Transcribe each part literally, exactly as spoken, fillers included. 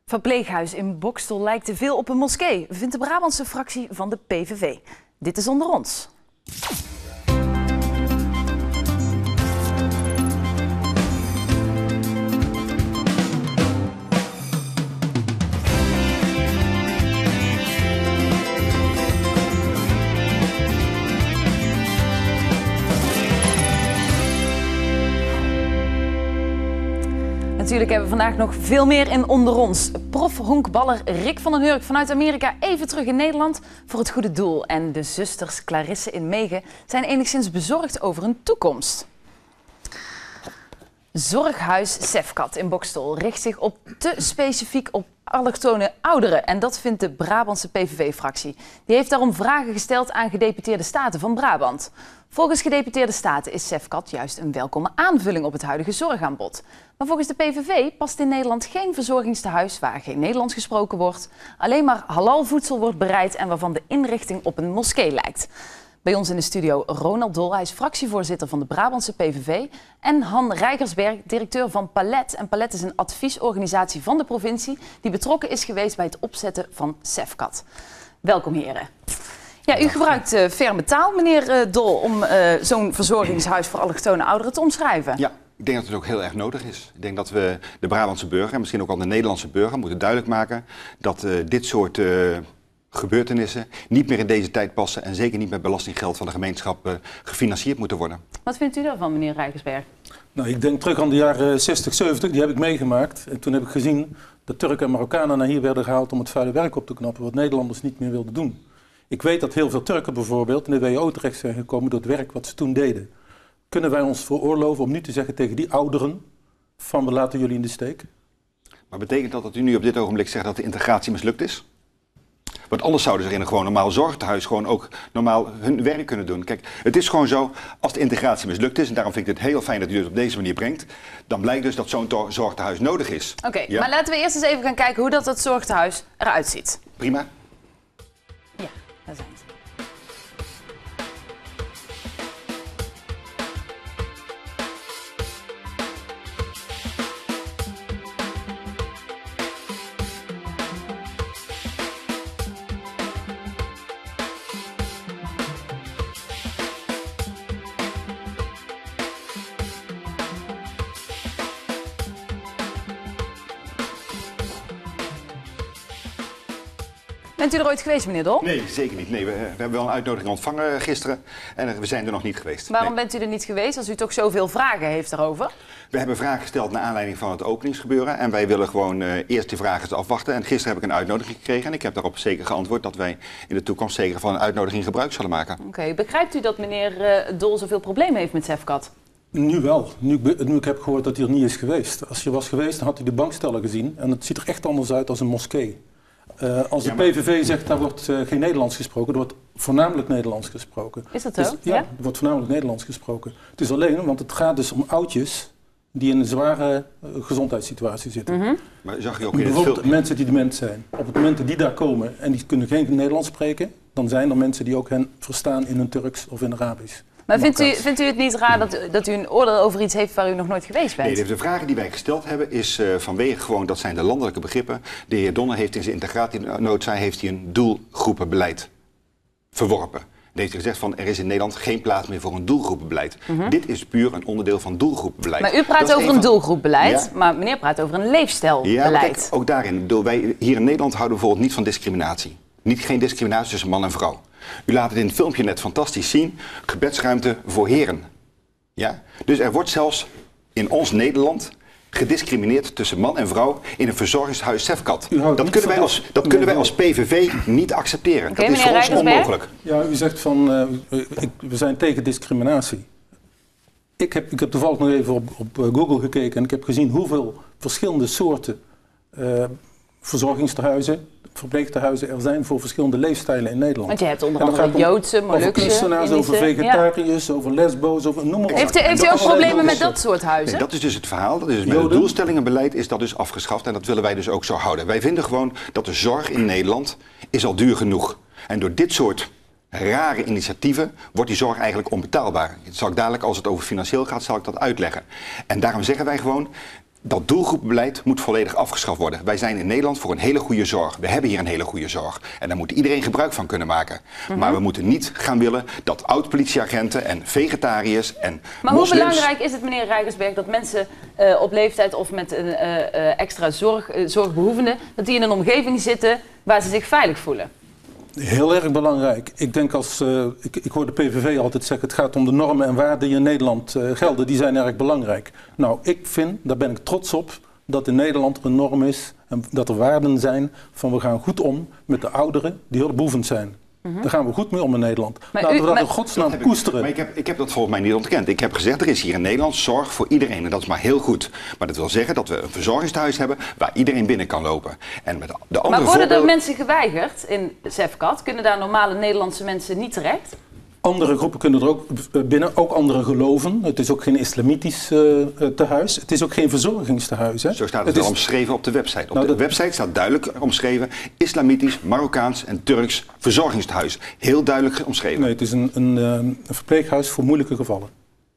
Verpleeghuis in Boxtel lijkt te veel op een moskee, vindt de Brabantse fractie van de P V V. Dit is onder ons. Natuurlijk hebben we vandaag nog veel meer in onder ons. Prof-honkballer Rick van den Hurk vanuit Amerika even terug in Nederland voor het goede doel. En de zusters Clarisse in Megen zijn enigszins bezorgd over hun toekomst. Zorghuis Sefcat in Boxtel richt zich op te specifiek op allochtone ouderen. En dat vindt de Brabantse P V V-fractie. Die heeft daarom vragen gesteld aan gedeputeerde staten van Brabant. Volgens gedeputeerde staten is Sefcat juist een welkome aanvulling op het huidige zorgaanbod. Maar volgens de P V V past in Nederland geen verzorgingstehuis waar geen Nederlands gesproken wordt, alleen maar halal voedsel wordt bereid en waarvan de inrichting op een moskee lijkt. Bij ons in de studio Ronald Dol, hij is fractievoorzitter van de Brabantse P V V. En Han Rijgersberg, directeur van Palet. En Palet is een adviesorganisatie van de provincie die betrokken is geweest bij het opzetten van Sefcat. Welkom heren. Ja, u gebruikt uh, ferme taal, meneer uh, Dol, om uh, zo'n verzorgingshuis voor allochtone ouderen te omschrijven. Ja, ik denk dat het ook heel erg nodig is. Ik denk dat we de Brabantse burger en misschien ook al de Nederlandse burger moeten duidelijk maken dat uh, dit soort uh, gebeurtenissen niet meer in deze tijd passen en zeker niet met belastinggeld van de gemeenschap uh, gefinancierd moeten worden. Wat vindt u daarvan, meneer Rijgersberg? Nou, ik denk terug aan de jaren zestig, zeventig, die heb ik meegemaakt. En toen heb ik gezien dat Turken en Marokkanen naar hier werden gehaald om het vuile werk op te knappen, wat Nederlanders niet meer wilden doen. Ik weet dat heel veel Turken bijvoorbeeld in de W O terecht zijn gekomen door het werk wat ze toen deden. Kunnen wij ons veroorloven om nu te zeggen tegen die ouderen van we laten jullie in de steek? Maar betekent dat dat u nu op dit ogenblik zegt dat de integratie mislukt is? Want anders zouden ze in een gewoon normaal zorgtehuis gewoon ook normaal hun werk kunnen doen. Kijk, het is gewoon zo, als de integratie mislukt is, en daarom vind ik het heel fijn dat u het op deze manier brengt, dan blijkt dus dat zo'n zorgtehuis nodig is. Oké, okay, ja? Maar laten we eerst eens even gaan kijken hoe dat, dat zorgtehuis eruit ziet. Prima. Ja, daar zijn ze. Bent u er ooit geweest, meneer Dol? Nee, zeker niet. Nee, we, we hebben wel een uitnodiging ontvangen gisteren en we zijn er nog niet geweest. Waarom nee. bent u er niet geweest als u toch zoveel vragen heeft daarover? We hebben vragen gesteld naar aanleiding van het openingsgebeuren en wij willen gewoon uh, eerst die vragen afwachten. En gisteren heb ik een uitnodiging gekregen en ik heb daarop zeker geantwoord dat wij in de toekomst zeker van een uitnodiging gebruik zullen maken. Oké, okay. Begrijpt u dat meneer uh, Dol zoveel problemen heeft met Sefcat? Nu wel. Nu, nu ik heb gehoord dat hij er niet is geweest. Als je was geweest, dan had hij de bankstellen gezien en het ziet er echt anders uit als een moskee. Uh, als de ja, maar... P V V zegt, daar wordt uh, geen Nederlands gesproken, er wordt voornamelijk Nederlands gesproken. Is dat zo? Dus, ja, ja, er wordt voornamelijk Nederlands gesproken. Het is alleen, want het gaat dus om oudjes die in een zware uh, gezondheidssituatie zitten. Mm-hmm. Maar zag je ook in bijvoorbeeld het film... mensen die dement zijn. Op het moment dat die daar komen en die kunnen geen Nederlands spreken, dan zijn er mensen die ook hen verstaan in een Turks of in Arabisch. Maar vindt u, vindt u het niet raar dat, dat u een oordeel over iets heeft waar u nog nooit geweest bent? Nee, de vragen die wij gesteld hebben is uh, vanwege gewoon, dat zijn de landelijke begrippen. De heer Donner heeft in zijn integratienota heeft hij een doelgroepenbeleid verworpen. Dan heeft hij gezegd van er is in Nederland geen plaats meer voor een doelgroepenbeleid. Mm-hmm. Dit is puur een onderdeel van doelgroepenbeleid. Maar u praat over een, van... doelgroepbeleid, ja? Maar meneer praat over een leefstijlbeleid. Ja, maar kijk, ook daarin. Bedoel, wij hier in Nederland houden bijvoorbeeld niet van discriminatie. Niet, geen discriminatie tussen man en vrouw. U laat het in het filmpje net fantastisch zien. Gebedsruimte voor heren. Ja? Dus er wordt zelfs in ons Nederland gediscrimineerd tussen man en vrouw in een verzorgingshuis Sefcat. Dat kunnen wij als, dat kunnen wij als P V V niet accepteren. Okay, dat is voor ons onmogelijk. Ja, u zegt van uh, ik, we zijn tegen discriminatie. Ik heb, ik heb toevallig nog even op, op Google gekeken en ik heb gezien hoeveel verschillende soorten uh, verzorgingstehuizen, verpleegtehuizen er zijn voor verschillende leefstijlen in Nederland. Want je hebt onder andere Joodse, Molukse, over kunstenaars, over vegetariërs, ja. over lesbo's, over noem maar op. Heeft u, heeft u ook problemen met dat soort huizen? Nee, dat is dus het verhaal. Dat is met het doelstellingenbeleid is dat dus afgeschaft en dat willen wij dus ook zo houden. Wij vinden gewoon dat de zorg in Nederland is al duur genoeg. En door dit soort rare initiatieven wordt die zorg eigenlijk onbetaalbaar. Dat zal ik dadelijk, als het over financieel gaat, zal ik dat uitleggen. En daarom zeggen wij gewoon, Dat doelgroepenbeleid moet volledig afgeschaft worden. Wij zijn in Nederland voor een hele goede zorg. We hebben hier een hele goede zorg. En daar moet iedereen gebruik van kunnen maken. Mm-hmm. Maar we moeten niet gaan willen dat oud-politieagenten en vegetariërs en Maar moslims... hoe belangrijk is het, meneer Rijkersberg, dat mensen uh, op leeftijd of met een uh, uh, extra zorg, uh, zorgbehoevenden, dat die in een omgeving zitten waar ze zich veilig voelen? Heel erg belangrijk. Ik denk als, uh, ik, ik hoor de P V V altijd zeggen, het gaat om de normen en waarden die in Nederland uh, gelden. Die zijn erg belangrijk. Nou, ik vind, daar ben ik trots op, dat in Nederland er een norm is en dat er waarden zijn van we gaan goed om met de ouderen die hulpbehoevend zijn. Mm-hmm. Daar gaan we goed mee om in Nederland. Maar Laten u, we dat maar, in godsnaam dat koesteren. Ik, maar ik heb, ik heb dat volgens mij niet ontkend. Ik heb gezegd, er is hier in Nederland zorg voor iedereen. En dat is maar heel goed. Maar dat wil zeggen dat we een verzorgingstehuis hebben waar iedereen binnen kan lopen. En met de andere maar worden voorbeelden... er mensen geweigerd in Sefcat? Kunnen daar normale Nederlandse mensen niet terecht? Andere groepen kunnen er ook binnen, ook andere geloven. Het is ook geen islamitisch uh, tehuis. Het is ook geen verzorgingstehuis. Hè? Zo staat het, het wel is... omschreven op de website. Op nou, de dat... website staat duidelijk omschreven islamitisch, Marokkaans en Turks verzorgingstehuis. Heel duidelijk omschreven. Nee, het is een, een, een verpleeghuis voor moeilijke gevallen.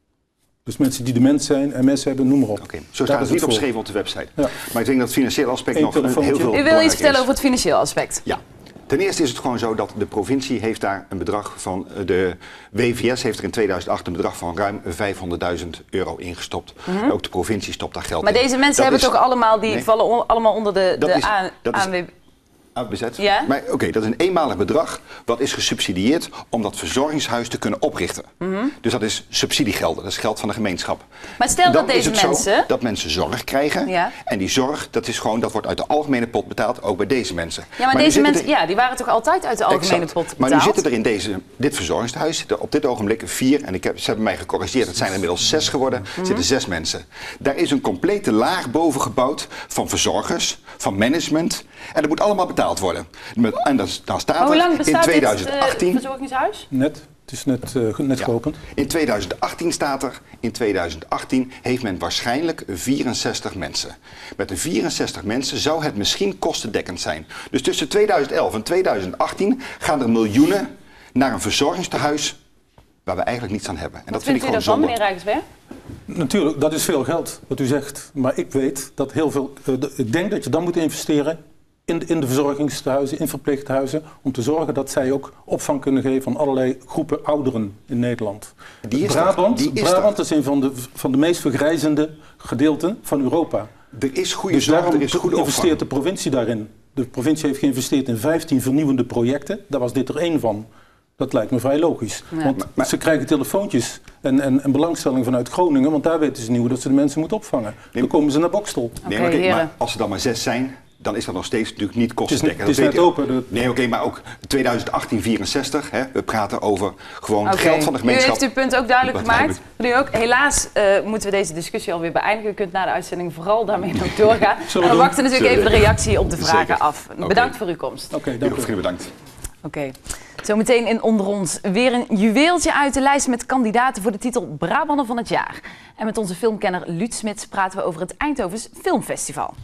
Dus mensen die dement zijn, M S hebben, noem maar op. Oké, okay. Zo staat het niet omschreven op de website. Ja. Maar ik denk dat het financiële aspect Eén nog heel veel U wil belangrijk iets vertellen is. over het financiële aspect? Ja. Ten eerste is het gewoon zo dat de provincie heeft daar een bedrag van, de W V S heeft er in tweeduizend acht een bedrag van ruim vijfhonderdduizend euro ingestopt. Mm-hmm. Ook de provincie stopt daar geld maar in. Maar deze mensen dat hebben is, toch allemaal, die nee, vallen on, allemaal onder de, de is, A N W B? Bezet. Ja? Maar oké, okay, dat is een eenmalig bedrag wat is gesubsidieerd om dat verzorgingshuis te kunnen oprichten. Mm-hmm. Dus dat is subsidiegelden, dat is geld van de gemeenschap. Maar stel Dan dat deze is het mensen... Zo dat mensen zorg krijgen. Ja. En die zorg, dat is gewoon, dat wordt uit de algemene pot betaald, ook bij deze mensen. Ja, maar, maar deze mensen, er... ja, die waren toch altijd uit de algemene exact. pot betaald? Maar nu zitten er in deze, dit verzorgingshuis, op dit ogenblik vier, en ik heb, ze hebben mij gecorrigeerd, het zijn er inmiddels zes geworden, mm-hmm. zitten zes mensen. Daar is een complete laag boven gebouwd van verzorgers, van management. En dat moet allemaal betaald worden. En dan, dan staat maar hoe lang er in tweeduizend achttien... dit uh, verzorgingshuis? Net. Het is net, uh, net ja. geopend. In tweeduizend achttien staat er, in tweeduizend achttien heeft men waarschijnlijk vierenzestig mensen. Met de vierenzestig mensen zou het misschien kostendekkend zijn. Dus tussen tweeduizend elf en tweeduizend achttien gaan er miljoenen naar een verzorgingstehuis waar we eigenlijk niets aan hebben. En wat dat vind ik gewoon zonde. Wat zonde. vindt u daarvan, meneer Rijkersberg? Natuurlijk, dat is veel geld wat u zegt. Maar ik weet dat heel veel... Uh, de, ik denk dat je dan moet investeren in de, in de verzorgingstehuizen, in verpleeghuizen, om te zorgen dat zij ook opvang kunnen geven aan allerlei groepen ouderen in Nederland. Die is Brabant, die is, Brabant is een van de, van de meest vergrijzende gedeelten van Europa. Er is goede dus zorg, daarom er is goede investeert opvang. de provincie daarin. De provincie heeft geïnvesteerd in vijftien vernieuwende projecten. Daar was dit er één van. Dat lijkt me vrij logisch. Ja. Want maar, maar, ze krijgen telefoontjes en, en, en belangstelling vanuit Groningen, want daar weten ze niet hoe dat ze de mensen moeten opvangen. Nee, dan komen ze naar Bokstel. Nee, okay, maar, kijk, maar als er dan maar zes zijn, dan is dat nog steeds natuurlijk niet kostendekkend. Het is, het is net open. De... Nee, oké, okay, maar ook tweeduizend achttien vierenzestig. Hè, we praten over gewoon okay. geld van de gemeenschap. U heeft uw punt ook duidelijk gemaakt. Nu ook. Helaas uh, moeten we deze discussie alweer beëindigen. U kunt na de uitzending vooral daarmee nog doorgaan. We, we wachten natuurlijk even de reactie op de vragen Zeker. af. Bedankt okay. voor uw komst. Oké, okay, dank u. Bedankt. Oké. Okay. Zometeen in Onder ons weer een juweeltje uit de lijst met kandidaten voor de titel Brabander van het jaar. En met onze filmkenner Luut Smits praten we over het Eindhovens Filmfestival.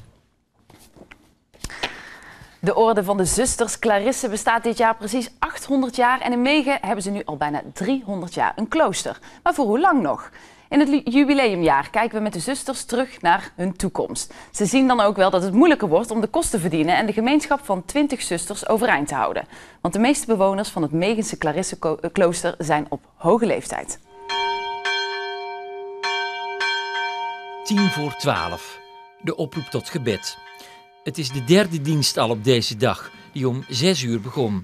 De orde van de zusters Clarisse bestaat dit jaar precies achthonderd jaar en in Megen hebben ze nu al bijna driehonderd jaar een klooster. Maar voor hoe lang nog? In het jubileumjaar kijken we met de zusters terug naar hun toekomst. Ze zien dan ook wel dat het moeilijker wordt om de kost te verdienen en de gemeenschap van twintig zusters overeind te houden. Want de meeste bewoners van het Megense Clarisse-klooster zijn op hoge leeftijd. Tien voor twaalf. De oproep tot gebed. Het is de derde dienst al op deze dag, die om zes uur begon.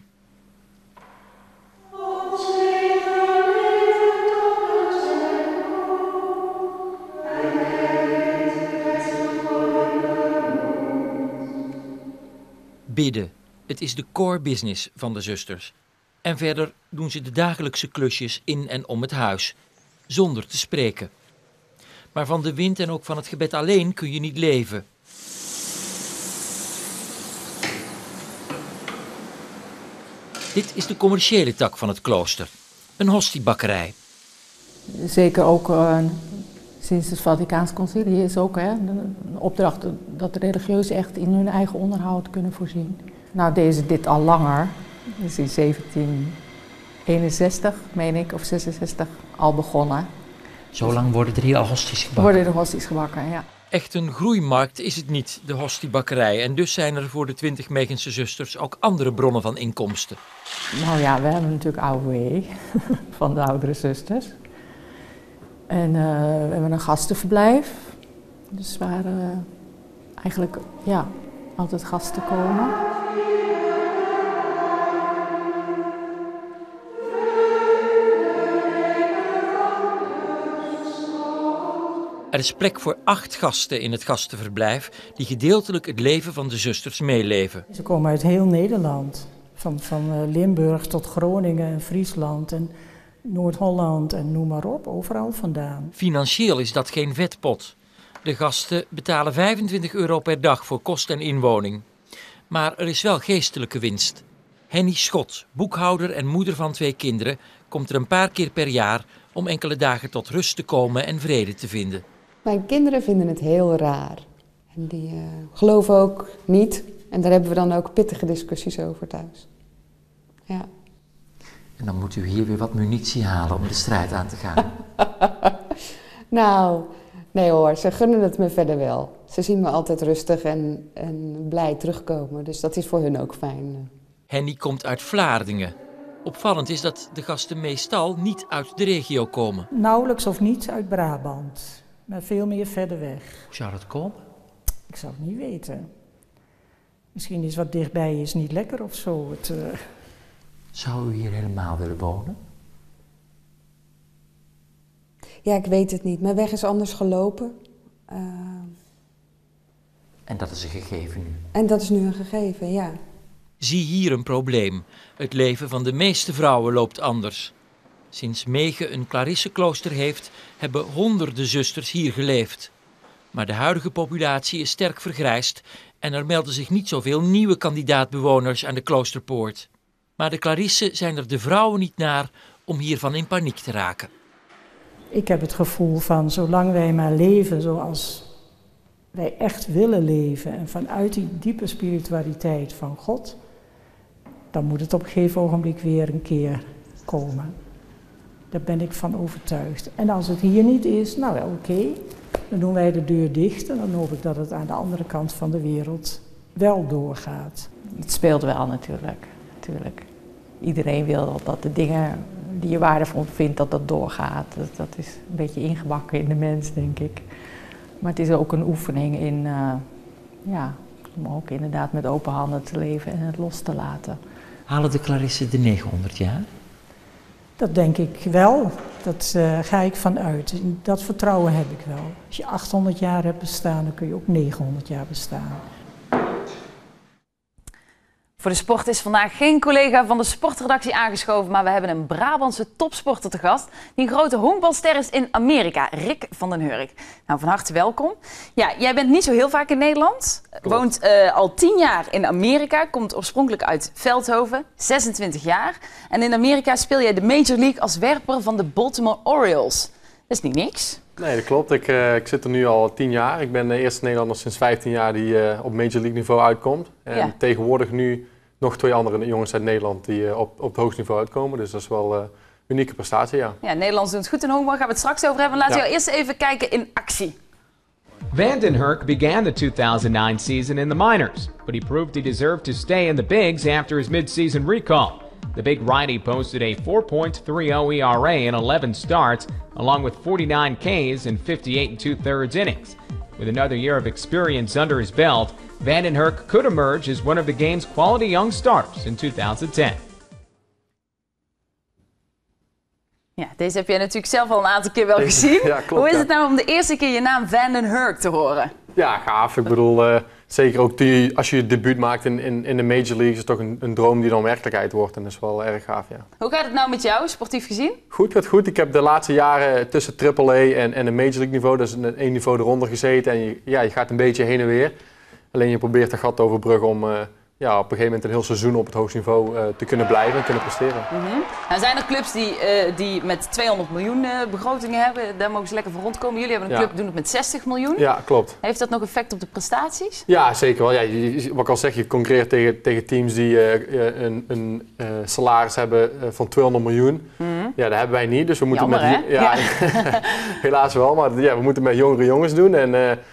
Bidden. Het is de core business van de zusters. En verder doen ze de dagelijkse klusjes in en om het huis, zonder te spreken. Maar van de wind en ook van het gebed alleen kun je niet leven. Dit is de commerciële tak van het klooster. Een hostiebakkerij. Zeker ook uh, sinds het Vaticaans Concilie is ook hè, een opdracht dat de religieuzen echt in hun eigen onderhoud kunnen voorzien. Nou, deze dit al langer. Dus in zeventien eenenzestig, meen ik, of zesenzestig, al begonnen. Zo lang worden er hier al hosties gebakken? Worden er hosties gebakken, ja. Echt een groeimarkt is het niet, de Hostie-bakkerij. En dus zijn er voor de twintig Megense zusters ook andere bronnen van inkomsten. Nou ja, we hebben natuurlijk A O W van de oudere zusters. En uh, we hebben een gastenverblijf. Dus waar uh, eigenlijk ja, altijd gasten komen. Er is plek voor acht gasten in het gastenverblijf die gedeeltelijk het leven van de zusters meeleven. Ze komen uit heel Nederland. Van, van Limburg tot Groningen en Friesland en Noord-Holland en noem maar op, overal vandaan. Financieel is dat geen vetpot. De gasten betalen vijfentwintig euro per dag voor kost en inwoning. Maar er is wel geestelijke winst. Henny Schot, boekhouder en moeder van twee kinderen, komt er een paar keer per jaar om enkele dagen tot rust te komen en vrede te vinden. Mijn kinderen vinden het heel raar. En die uh, geloven ook niet. En daar hebben we dan ook pittige discussies over thuis. Ja. En dan moet u hier weer wat munitie halen om de strijd aan te gaan. Nou, nee hoor, ze gunnen het me verder wel. Ze zien me altijd rustig en, en blij terugkomen. Dus dat is voor hun ook fijn. Henny komt uit Vlaardingen. Opvallend is dat de gasten meestal niet uit de regio komen. Nauwelijks of niet uit Brabant, maar veel meer verder weg. Hoe zou dat komen? Ik zou het niet weten. Misschien is wat dichtbij is niet lekker of zo. Het, uh... Zou u hier helemaal willen wonen? Ja, ik weet het niet. Mijn weg is anders gelopen. Uh... En dat is een gegeven nu? En dat is nu een gegeven, ja. Zie hier een probleem. Het leven van de meeste vrouwen loopt anders. Sinds Megen een Clarisseklooster heeft, hebben honderden zusters hier geleefd. Maar de huidige populatie is sterk vergrijsd en er melden zich niet zoveel nieuwe kandidaatbewoners aan de kloosterpoort. Maar de Clarissen zijn er de vrouwen niet naar om hiervan in paniek te raken. Ik heb het gevoel van, zolang wij maar leven zoals wij echt willen leven en vanuit die diepe spiritualiteit van God, dan moet het op een gegeven ogenblik weer een keer komen. Daar ben ik van overtuigd. En als het hier niet is, nou ja, oké, okay, dan doen wij de deur dicht en dan hoop ik dat het aan de andere kant van de wereld wel doorgaat. Het speelt wel natuurlijk, natuurlijk. Iedereen wil dat de dingen die je waardevol vindt, dat dat doorgaat. Dat, dat is een beetje ingebakken in de mens, denk ik. Maar het is ook een oefening in, uh, ja, om ook inderdaad met open handen te leven en het los te laten. Halen de Clarissen de negenhonderd jaar? Dat denk ik wel. Dat uh, ga ik vanuit. Dat vertrouwen heb ik wel. Als je achthonderd jaar hebt bestaan, dan kun je ook negenhonderd jaar bestaan. Voor de sport is vandaag geen collega van de sportredactie aangeschoven, maar we hebben een Brabantse topsporter te gast die een grote honkbalster is in Amerika, Rick van den Hurk. Nou, van harte welkom. Ja, jij bent niet zo heel vaak in Nederland, Klopt. woont uh, al tien jaar in Amerika, komt oorspronkelijk uit Veldhoven, zesentwintig jaar. En in Amerika speel jij de Major League als werper van de Baltimore Orioles. Dat is niet niks. Nee, dat klopt. Ik, uh, ik zit er nu al tien jaar. Ik ben de eerste Nederlander sinds vijftien jaar die uh, op Major League niveau uitkomt. En ja. tegenwoordig nu nog twee andere jongens uit Nederland die uh, op, op het hoogste niveau uitkomen. Dus dat is wel een uh, unieke prestatie, ja. Ja, Nederlanders doen het goed in honkbal. Gaan we het straks over hebben. Laten we ja. eerst even kijken in actie. Van den Hurk began the two thousand nine season in the minors, but he proved he deserved to stay in the bigs after his mid-season recall. The big righty posted a four point three oh E R A in eleven starts, along with forty-nine Ks in fifty-eight and two-thirds innings. With another year of experience under his belt, Van den Hurk could emerge as one of the game's quality young stars in two thousand ten. Ja, deze heb jij natuurlijk zelf al een aantal keer wel gezien. Ja, klopt, Hoe is het nou om de eerste keer je naam Van den Hurk te horen? Ja, gaaf. Ik bedoel, uh, zeker ook die, als je je debuut maakt in, in, in de Major League, is het toch een, een droom die dan werkelijkheid wordt. En dat is wel erg gaaf, ja. Hoe gaat het nou met jou, sportief gezien? Goed, gaat goed. Ik heb de laatste jaren tussen triple A en, en een Major League niveau, dus een één niveau eronder gezeten. En je, ja, je gaat een beetje heen en weer. Alleen je probeert dat gat te overbruggen om uh, ja, op een gegeven moment een heel seizoen op het hoogste niveau uh, te kunnen blijven en kunnen presteren. Mm-hmm. Nou, zijn er clubs die, uh, die met tweehonderd miljoen uh, begrotingen hebben? Daar mogen ze lekker voor rondkomen. Jullie hebben een club die doen het met zestig miljoen. Ja, klopt. Heeft dat nog effect op de prestaties? Ja, zeker wel. Ja, je, wat ik al zeg, je concurreert tegen, tegen teams die uh, een, een uh, salaris hebben uh, van tweehonderd miljoen. Mm-hmm. Ja, dat hebben wij niet. Dus we moeten Jammer, met, ja, ja. helaas wel, maar ja, we moeten met jongere jongens doen. En, uh,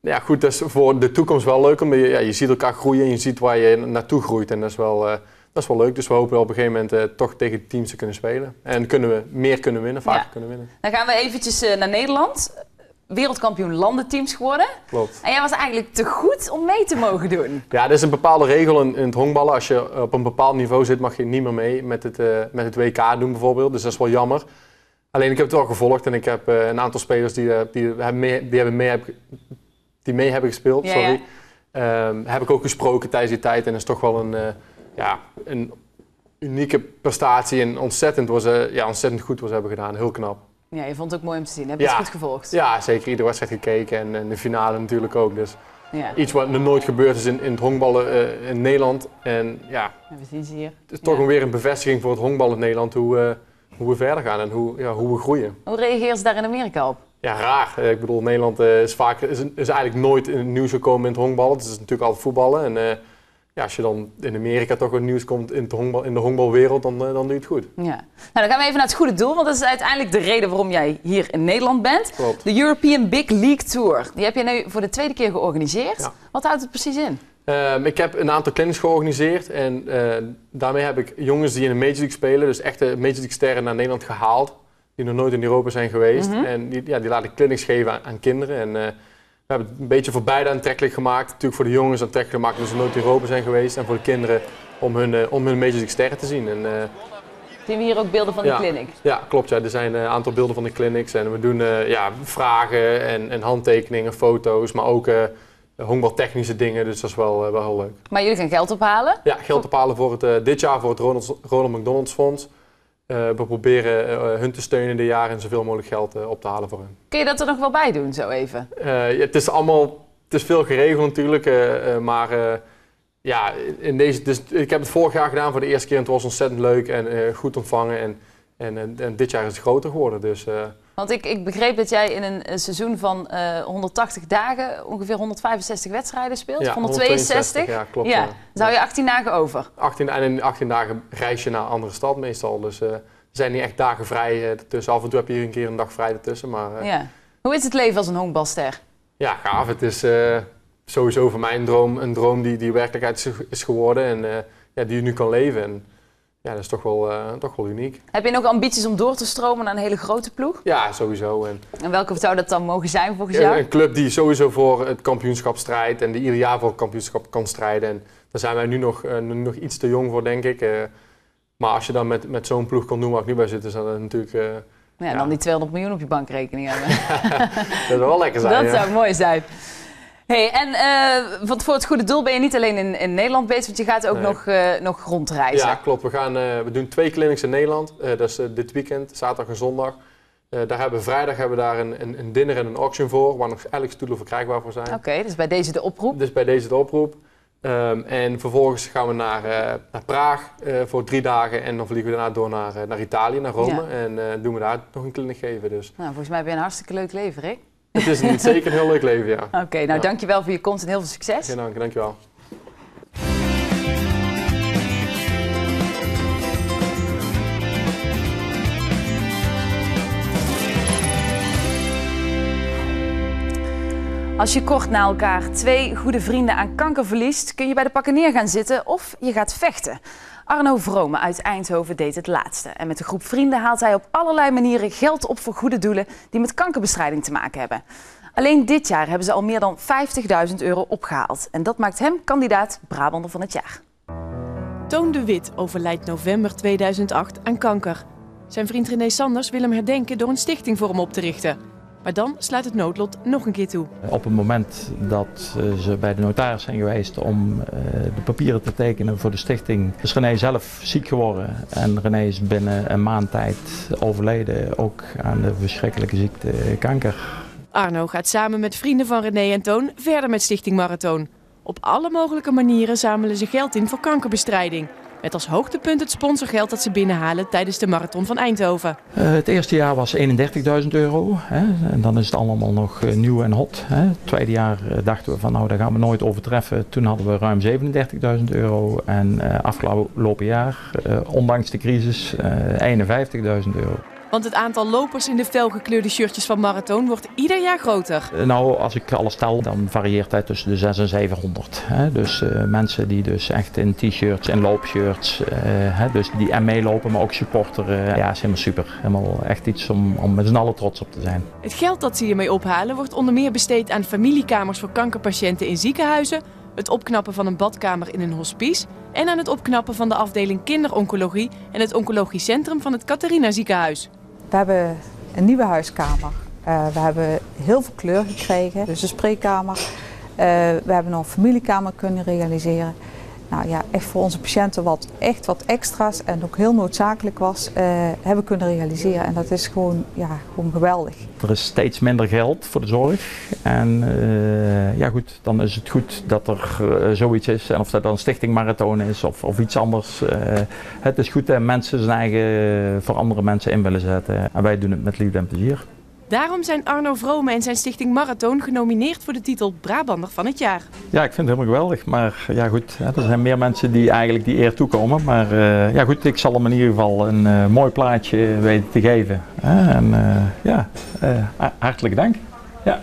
Ja, goed, dat is voor de toekomst wel leuk. Omdat je, ja, je ziet elkaar groeien en je ziet waar je naartoe groeit. En dat is wel, uh, dat is wel leuk. Dus we hopen op een gegeven moment uh, toch tegen teams te kunnen spelen. En kunnen we meer kunnen winnen, vaker ja. kunnen winnen. Dan gaan we eventjes uh, naar Nederland. Wereldkampioen landenteams geworden. Klopt. En jij was eigenlijk te goed om mee te mogen doen. Ja, er is een bepaalde regel in, in het honkballen. Als je op een bepaald niveau zit, mag je niet meer mee met het, uh, met het W K doen bijvoorbeeld. Dus dat is wel jammer. Alleen ik heb het wel gevolgd en ik heb uh, een aantal spelers die, uh, die, hebben mee, die, hebben mee, heb, die mee hebben gespeeld. Ja, sorry. ja. Um, heb ik ook gesproken tijdens die tijd. En dat is toch wel een, uh, ja, een unieke prestatie. En ontzettend, was, uh, ja, ontzettend goed wat ze hebben gedaan. Heel knap. Ja, je vond het ook mooi om te zien. Heb je ja. het goed gevolgd? Ja, zeker. Iedere wedstrijd gekeken en, en de finale natuurlijk ook. Dus ja. iets wat er nooit gebeurd is in, in het honkballen uh, in Nederland. En ja, ja we zien ze hier. Het is toch ja. weer een bevestiging voor het honkballen in Nederland hoe, uh, hoe we verder gaan en hoe, ja, hoe we groeien. Hoe reageren ze daar in Amerika op? Ja, raar. Ik bedoel, Nederland uh, is, vaak, is, is eigenlijk nooit in het nieuws gekomen in het honkballen. Het is natuurlijk altijd voetballen. En, uh, ja, als je dan in Amerika toch in het nieuws komt in, het honkbal, in de honkbalwereld, dan, uh, dan doe je het goed. Ja. Nou, dan gaan we even naar het goede doel, want dat is uiteindelijk de reden waarom jij hier in Nederland bent. Klopt. De European Big League Tour. Die heb je nu voor de tweede keer georganiseerd. Ja. Wat houdt het precies in? Uh, ik heb een aantal clinics georganiseerd en uh, daarmee heb ik jongens die in de Major League spelen, dus echte Major League sterren naar Nederland gehaald, die nog nooit in Europa zijn geweest. Mm-hmm. En die, ja, die laat ik clinics geven aan, aan kinderen. En, uh, we hebben het een beetje voor beide aantrekkelijk gemaakt. Natuurlijk voor de jongens aantrekkelijk gemaakt omdat ze nooit in Europa zijn geweest. En voor de kinderen om hun, uh, om hun Major League sterren te zien. En, uh, zien we hier ook beelden van ja, de clinic? Ja, klopt. Ja. Er zijn een aantal beelden van de clinics. En we doen uh, ja, vragen en, en handtekeningen, foto's, maar ook uh, honkbaltechnische dingen. Dus dat is wel, uh, wel heel leuk. Maar jullie gaan geld ophalen? Ja, geld ophalen voor het, uh, dit jaar voor het Ronald, Ronald McDonald's Fonds. Uh, we proberen uh, hun te steunen in de jaren en zoveel mogelijk geld uh, op te halen voor hun. Kun je dat er nog wel bij doen, zo even? Uh, ja, het is allemaal, het is veel geregeld natuurlijk, uh, uh, maar uh, ja, in deze, dus, ik heb het vorig jaar gedaan voor de eerste keer en het was ontzettend leuk en uh, goed ontvangen en, en, en, en dit jaar is het groter geworden. Dus, uh, Want ik, ik begreep dat jij in een, een seizoen van uh, honderdtachtig dagen ongeveer honderdvijfenzestig wedstrijden speelt, ja, honderdtweeënzestig. Ja, klopt. Ja. Ja. Dan hou je achttien dagen over. achttien, en in achttien dagen reis je naar een andere stad meestal, dus uh, er zijn niet echt dagen vrij uh, ertussen. Af en toe heb je hier een keer een dag vrij ertussen. Maar, uh, ja. Hoe is het leven als een honkbalster? Ja, gaaf. Het is uh, sowieso voor mij een droom, een droom die, die werkelijkheid is, is geworden en uh, ja, die je nu kan leven. En, ja, dat is toch wel, uh, toch wel uniek. Heb je nog ambities om door te stromen naar een hele grote ploeg? Ja, sowieso. En, en welke zou dat dan mogen zijn volgens ja, jou? Een club die sowieso voor het kampioenschap strijdt en die ieder jaar voor het kampioenschap kan strijden. En daar zijn wij nu nog, uh, nog iets te jong voor, denk ik. Uh, maar als je dan met, met zo'n ploeg kan doen waar ik nu bij zit, is dat natuurlijk... Uh, ja, ja, dan die tweehonderd miljoen op je bankrekening hebben. Dat zou wel lekker zijn. Dat ja. zou mooi zijn. Hey, en uh, want voor het goede doel ben je niet alleen in, in Nederland bezig, want je gaat ook nee. nog, uh, nog rondreizen. Ja, klopt. We, gaan, uh, we doen twee clinics in Nederland. Uh, dat is uh, dit weekend, zaterdag en zondag. Uh, daar hebben we vrijdag hebben we daar een, een, een dinner en een auction voor, waar nog elke stoelen verkrijgbaar voor zijn. Oké, okay, dus bij deze de oproep? Dus bij deze de oproep. Um, en vervolgens gaan we naar, uh, naar Praag uh, voor drie dagen en dan vliegen we daarna door naar, uh, naar Italië, naar Rome. Ja. En uh, doen we daar nog een clinic geven. Dus. Nou, volgens mij heb je een hartstikke leuk leven, Rick. Het is een, zeker een heel leuk leven, ja. Oké, okay, nou ja. Dankjewel voor je komst en heel veel succes. Geen dank, dankjewel. Als je kort na elkaar twee goede vrienden aan kanker verliest, kun je bij de pakken neer gaan zitten of je gaat vechten. Arno Vrome uit Eindhoven deed het laatste. En met een groep vrienden haalt hij op allerlei manieren geld op voor goede doelen die met kankerbestrijding te maken hebben. Alleen dit jaar hebben ze al meer dan vijftigduizend euro opgehaald. En dat maakt hem kandidaat Brabander van het jaar. Toon de Wit overlijdt november tweeduizend acht aan kanker. Zijn vriend René Sanders wil hem herdenken door een stichting voor hem op te richten. Maar dan sluit het noodlot nog een keer toe. Op het moment dat uh, ze bij de notaris zijn geweest om uh, de papieren te tekenen voor de stichting, is René zelf ziek geworden. En René is binnen een maand tijd overleden, ook aan de verschrikkelijke ziekte kanker. Arno gaat samen met vrienden van René en Toon verder met Stichting Marathon. Op alle mogelijke manieren zamelen ze geld in voor kankerbestrijding. Met als hoogtepunt het sponsorgeld dat ze binnenhalen tijdens de Marathon van Eindhoven. Uh, het eerste jaar was eenendertigduizend euro. Hè, en dan is het allemaal nog uh, nieuw en hot. Hè. Het tweede jaar uh, dachten we van nou, dat gaan we nooit overtreffen. Toen hadden we ruim zevenendertigduizend euro. En uh, afgelopen jaar, uh, ondanks de crisis, uh, eenenvijftigduizend euro. Want het aantal lopers in de felgekleurde shirtjes van Marathon wordt ieder jaar groter. Nou, als ik alles tel, dan varieert het tussen de zeshonderd en zevenhonderd. Hè? Dus uh, mensen die dus echt in t-shirts en loopshirts, uh, hè? Dus die en meelopen, maar ook supporteren. Uh, ja, is helemaal super. Helemaal echt iets om, om met z'n allen trots op te zijn. Het geld dat ze hiermee ophalen wordt onder meer besteed aan familiekamers voor kankerpatiënten in ziekenhuizen, het opknappen van een badkamer in een hospice en aan het opknappen van de afdeling kinderoncologie en het oncologisch centrum van het Catharina ziekenhuis. We hebben een nieuwe huiskamer. Uh, we hebben heel veel kleur gekregen, dus een spreekkamer. Uh, we hebben nog een familiekamer kunnen realiseren. Nou ja, echt voor onze patiënten wat echt wat extra's en ook heel noodzakelijk was, uh, hebben we kunnen realiseren. En dat is gewoon, ja, gewoon geweldig. Er is steeds minder geld voor de zorg. En uh, ja goed, dan is het goed dat er uh, zoiets is. En of dat dan Stichting Marathon is of, of iets anders. Uh, het is goed dat mensen zijn eigen voor andere mensen in willen zetten. En wij doen het met liefde en plezier. Daarom zijn Arno Vrome en zijn Stichting Marathon genomineerd voor de titel Brabander van het jaar. Ja, ik vind het helemaal geweldig. Maar ja goed, er zijn meer mensen die eigenlijk die eer toekomen. Maar uh, ja goed, ik zal hem in ieder geval een uh, mooi plaatje weten te geven. En uh, ja, uh, hartelijk dank. Ja.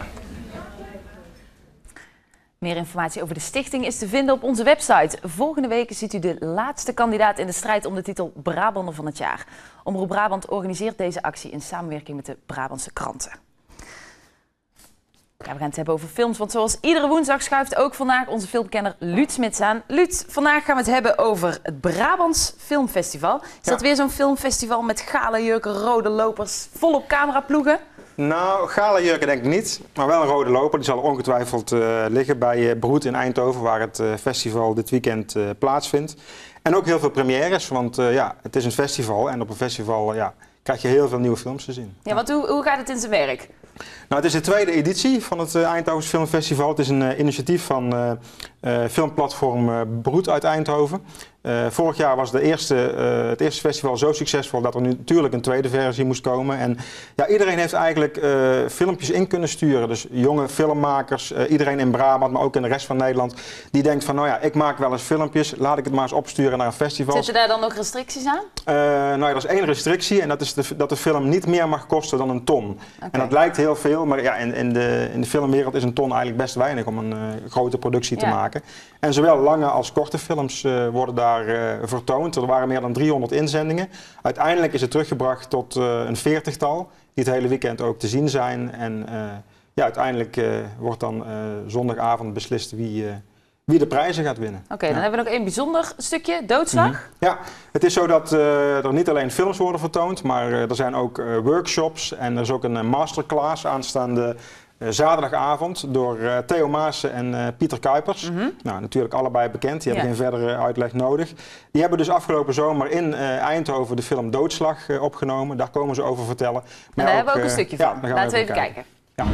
Meer informatie over de stichting is te vinden op onze website. Volgende week ziet u de laatste kandidaat in de strijd om de titel Brabander van het jaar. Omroep Brabant organiseert deze actie in samenwerking met de Brabantse kranten. Ja, we gaan het hebben over films, want zoals iedere woensdag schuift ook vandaag onze filmkenner Luut Smits aan. Luut, vandaag gaan we het hebben over het Brabants Filmfestival. Is ja. dat weer zo'n filmfestival met galajurken, rode lopers, volop cameraploegen? Nou, galajurken denk ik niet, maar wel een rode loper. Die zal ongetwijfeld uh, liggen bij uh, Broed in Eindhoven, waar het uh, festival dit weekend uh, plaatsvindt. En ook heel veel premières, want uh, ja, het is een festival en op een festival uh, ja, krijg je heel veel nieuwe films te zien. Ja, want hoe, hoe gaat het in zijn werk? Nou, het is de tweede editie van het uh, Eindhovens Filmfestival. Het is een uh, initiatief van uh, uh, filmplatform uh, Broed uit Eindhoven. Uh, vorig jaar was de eerste, uh, het eerste festival zo succesvol dat er nu natuurlijk een tweede versie moest komen. En ja, iedereen heeft eigenlijk uh, filmpjes in kunnen sturen. Dus jonge filmmakers, uh, iedereen in Brabant, maar ook in de rest van Nederland. Die denkt van, nou ja, ik maak wel eens filmpjes, laat ik het maar eens opsturen naar een festival. Zitten daar dan ook restricties aan? Uh, nou ja, er is één restrictie en dat is de, dat de film niet meer mag kosten dan een ton. Okay. En dat lijkt heel veel, maar ja, in, in, de, in de filmwereld is een ton eigenlijk best weinig om een uh, grote productie te ja. maken. En zowel lange als korte films uh, worden daar uh, vertoond. Er waren meer dan driehonderd inzendingen. Uiteindelijk is het teruggebracht tot uh, een veertigtal, die het hele weekend ook te zien zijn. En uh, ja, uiteindelijk uh, wordt dan uh, zondagavond beslist wie, uh, wie de prijzen gaat winnen. Oké, okay, ja. dan hebben we nog één bijzonder stukje, doodslag. Mm-hmm. Ja, het is zo dat uh, er niet alleen films worden vertoond, maar uh, er zijn ook uh, workshops en er is ook een uh, masterclass aanstaande uh, zaterdagavond door uh, Theo Maassen en uh, Pieter Kuipers. Mm-hmm. Nou, natuurlijk allebei bekend, die ja. hebben geen verdere uitleg nodig. Die hebben dus afgelopen zomer in uh, Eindhoven de film Doodslag uh, opgenomen. Daar komen ze over vertellen. Maar en daar ook, hebben we ook een uh, stukje van. Ja, Laten we even kijken. kijken. Ja.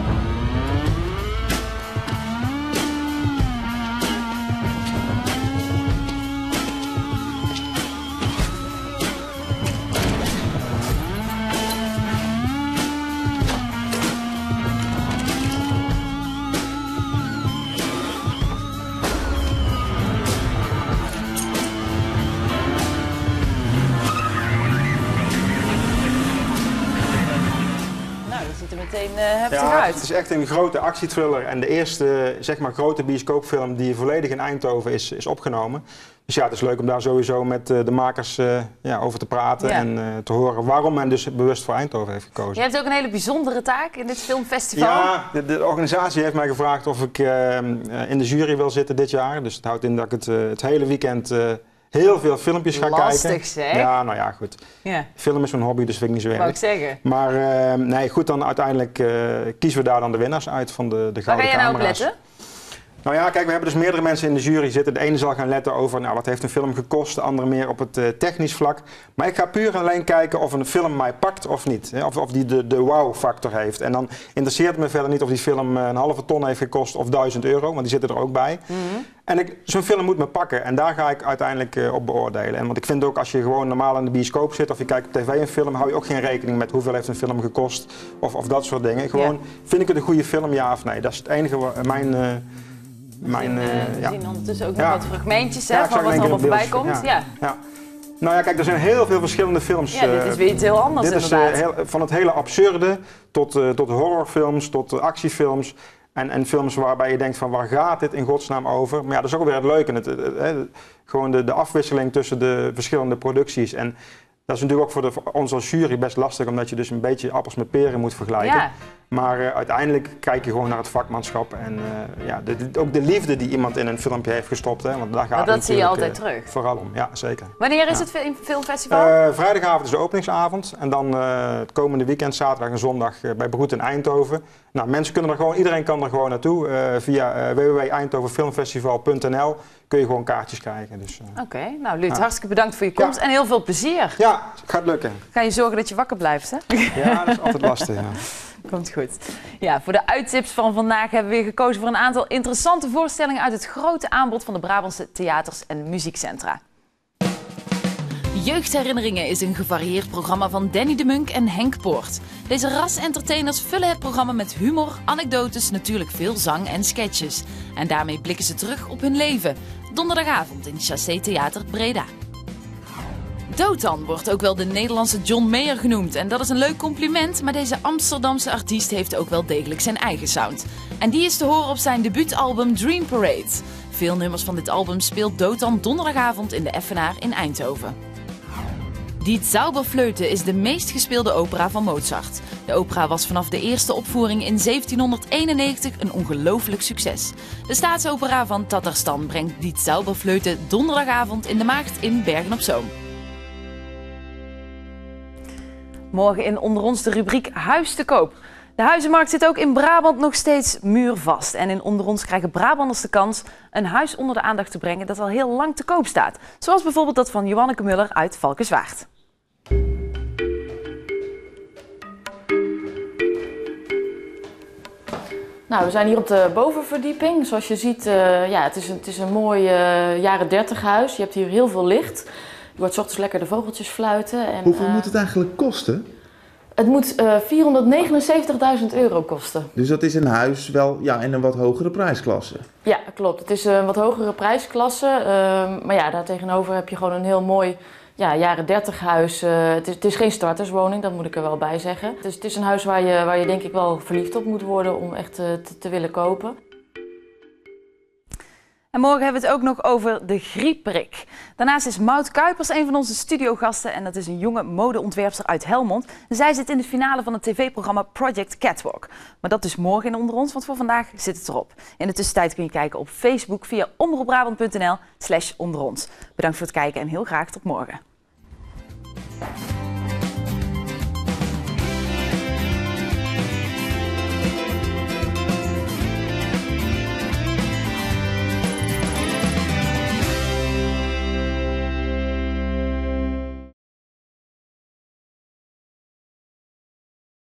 Meteen uh, heftig ja, uit. Het is echt een grote actietriller en de eerste zeg maar, grote bioscoopfilm die volledig in Eindhoven is, is opgenomen. Dus ja, het is leuk om daar sowieso met uh, de makers uh, ja, over te praten ja. en uh, te horen waarom men dus bewust voor Eindhoven heeft gekozen. Je hebt ook een hele bijzondere taak in dit filmfestival. Ja, de, de organisatie heeft mij gevraagd of ik uh, in de jury wil zitten dit jaar. Dus het houdt in dat ik het, uh, het hele weekend uh, heel veel filmpjes ga Lastig, kijken. Zeg. Ja, nou ja, goed. Ja. Film is mijn hobby, dus vind ik niet zo erg. Wou ik zeggen. Maar uh, nee, goed, dan uiteindelijk uh, kiezen we daar dan de winnaars uit van de, de gouden camera's. Waar ga jij nou op letten? Nou ja, kijk, we hebben dus meerdere mensen in de jury zitten. De ene zal gaan letten over, nou, wat heeft een film gekost, de andere meer op het uh, technisch vlak. Maar ik ga puur en alleen kijken of een film mij pakt of niet. Hè? Of, of die de, de wow-factor heeft. En dan interesseert het me verder niet of die film uh, een halve ton heeft gekost of duizend euro, want die zitten er ook bij. Mm-hmm. En zo'n film moet me pakken en daar ga ik uiteindelijk uh, op beoordelen. En want ik vind ook als je gewoon normaal in de bioscoop zit of je kijkt op tv een film, hou je ook geen rekening met hoeveel heeft een film gekost of, of dat soort dingen. Gewoon, ja. Vind ik het een goede film, ja of nee? Dat is het enige, uh, mijn... Uh, Mijn, uh, we ja. zien ondertussen ook nog ja. wat fragmentjes hè, ja, van wat er allemaal voorbij komt. Ja. Ja. Nou ja, kijk, er zijn heel veel verschillende films. Ja, dit is weer iets heel anders dit is, inderdaad. Uh, heel, van het hele absurde tot, uh, tot horrorfilms, tot uh, actiefilms. En, en films waarbij je denkt van waar gaat dit in godsnaam over? Maar ja, dat is ook weer het leuke. Het, het, het, het, gewoon de, de afwisseling tussen de verschillende producties. En dat is natuurlijk ook voor, de, voor ons als jury best lastig, omdat je dus een beetje appels met peren moet vergelijken. Ja. Maar uh, uiteindelijk kijk je gewoon naar het vakmanschap en uh, ja, de, de, ook de liefde die iemand in een filmpje heeft gestopt. Hè, want daar gaat maar het dat zie je altijd uh, terug. Vooral om, ja zeker. Wanneer is ja. het filmfestival? Uh, vrijdagavond is de openingsavond en dan uh, het komende weekend, zaterdag en zondag uh, bij Broed in Eindhoven. Nou, mensen kunnen er gewoon, iedereen kan er gewoon naartoe. Uh, via uh, w w w punt eindhovenfilmfestival punt n l kun je gewoon kaartjes krijgen. Dus, uh, Oké, okay. nou Luut, ja. hartstikke bedankt voor je komst ja. en heel veel plezier. Ja, gaat lukken. Ga je zorgen dat je wakker blijft, hè? Ja, dat is altijd lastig, ja. Komt goed. Ja, voor de uittips van vandaag hebben we weer gekozen voor een aantal interessante voorstellingen uit het grote aanbod van de Brabantse theaters en muziekcentra. Jeugdherinneringen is een gevarieerd programma van Danny de Munk en Henk Poort. Deze ras-entertainers vullen het programma met humor, anekdotes, natuurlijk veel zang en sketches. En daarmee blikken ze terug op hun leven. Donderdagavond in Chassé Theater Breda. Dotan wordt ook wel de Nederlandse John Mayer genoemd. En dat is een leuk compliment, maar deze Amsterdamse artiest heeft ook wel degelijk zijn eigen sound. En die is te horen op zijn debuutalbum Dream Parade. Veel nummers van dit album speelt Dotan donderdagavond in de Effenaar in Eindhoven. Die Zauberflöte is de meest gespeelde opera van Mozart. De opera was vanaf de eerste opvoering in zeventienhonderdeenennegentig een ongelooflijk succes. De staatsopera van Tatarstan brengt Die Zauberflöte donderdagavond in de Maagd in Bergen op Zoom. Morgen in Onder ons de rubriek Huis te koop. De huizenmarkt zit ook in Brabant nog steeds muurvast. En in Onder ons krijgen Brabanders de kans een huis onder de aandacht te brengen dat al heel lang te koop staat. Zoals bijvoorbeeld dat van Joanneke Muller uit Valkenswaard. Nou, we zijn hier op de bovenverdieping. Zoals je ziet, uh, ja, het is een, het is een mooi uh, jaren dertig huis. Je hebt hier heel veel licht. Je hoort 's ochtends lekker de vogeltjes fluiten. En, Hoeveel uh, moet het eigenlijk kosten? Het moet uh, vierhonderdnegenenzeventigduizend euro kosten. Dus dat is een huis wel ja, in een wat hogere prijsklasse? Ja, klopt. Het is een wat hogere prijsklasse. Uh, maar ja, daartegenover heb je gewoon een heel mooi ja, jaren dertig huis. Uh, het, is, het is geen starterswoning, dat moet ik er wel bij zeggen. Het is, het is een huis waar je, waar je denk ik wel verliefd op moet worden om echt uh, te, te willen kopen. En morgen hebben we het ook nog over de Grieperik. Daarnaast is Maud Kuipers een van onze studiogasten en dat is een jonge modeontwerpster uit Helmond. En zij zit in de finale van het tv-programma Project Catwalk. Maar dat is morgen in Onder ons, want voor vandaag zit het erop. In de tussentijd kun je kijken op Facebook via omroepbrabant punt n l slash onderons. Bedankt voor het kijken en heel graag tot morgen.